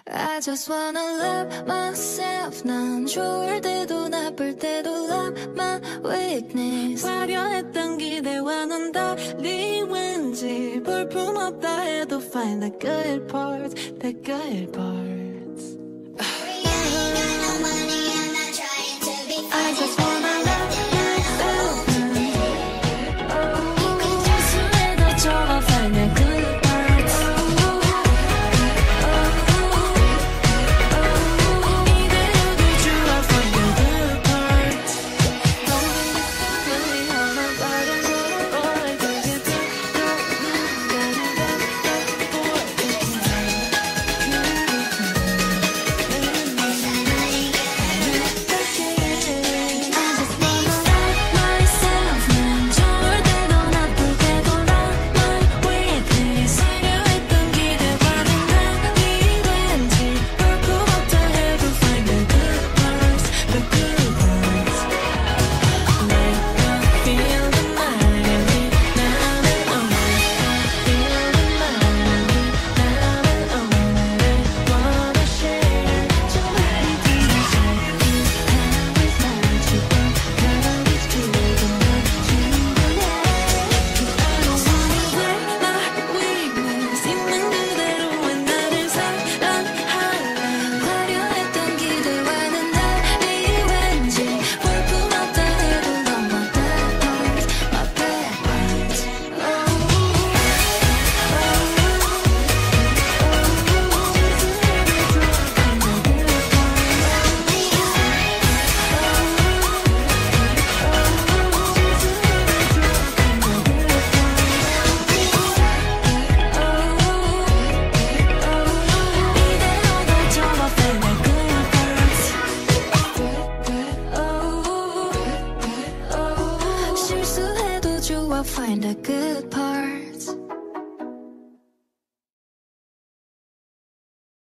I just wanna love myself. 난 좋을 때도 나쁠 때도 love my weakness. 화려했던 기대와는 달리 왠지 볼품없다 해도 find the good parts, the good parts. I just wanna love myself. 웃음에도 좋아 find the good parts. 이대로도 좋아 find the good parts. 우리 하나 빠른 서로를 그게 find the good part.